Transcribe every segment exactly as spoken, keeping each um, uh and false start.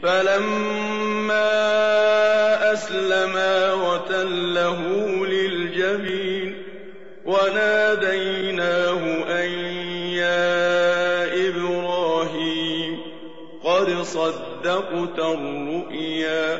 فلما أسلما وتله للجبين وناديناه أن يا إبراهيم قد صدقت الرؤيا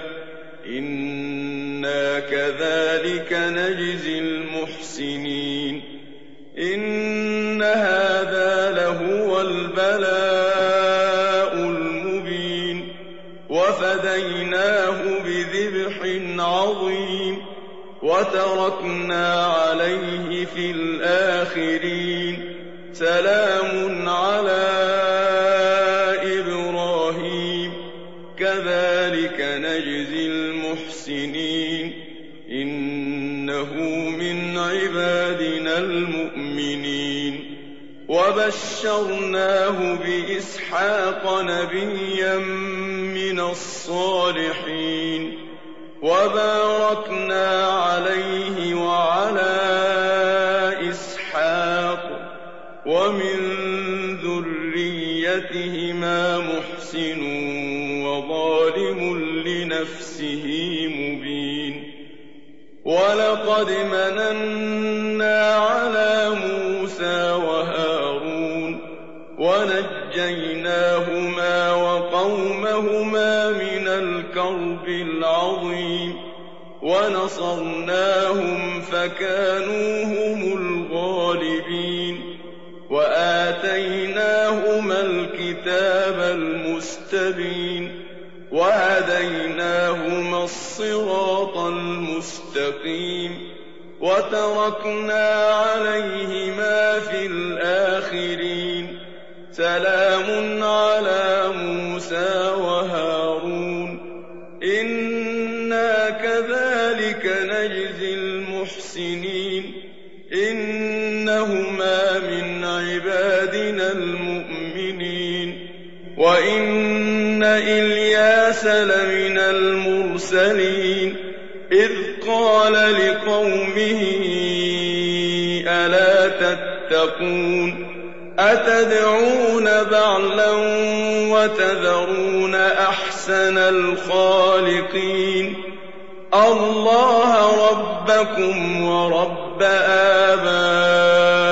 إنا كذلك نجزي المحسنين إن هذا لهو البلاء المبين وفديناه بذبح عظيم وتركنا عليه في الآخرين سلام على إبراهيم كذلك نجزي المحسنين إنه من عبادنا المؤمنين وبشرناه بإسحاق نبيا من الصالحين وباركنا عليه وعلى إسحاق ومن ذريتهما محسن وظالم لنفسه مبين ولقد مننا على موسى وهارون ونجيناهما وقومهما من الكرب العظيم ونصرناهم فكانوا هم الغالبين وآتيناهما الكتاب المستبين وهديناهما الصراط المستقيم وتركنا عليهما في الآخرين سلام على موسى وهارون إنا كذلك نجزي المحسنين إنهما من عبادنا المؤمنين وإن إلياس لمن المرسلين إذ قال لقومه ألا تتقون أتدعون بعلا وتذرون أحسن الخالقين الله ربكم ورب آبائكم